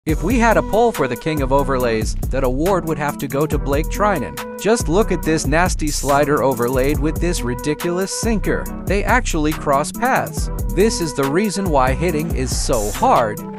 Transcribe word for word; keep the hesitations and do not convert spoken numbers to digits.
If we had a poll for the king of overlays, that award would have to go to Blake Treinen. Just look at this nasty slider overlaid with this ridiculous sinker. They actually cross paths. This is the reason why hitting is so hard.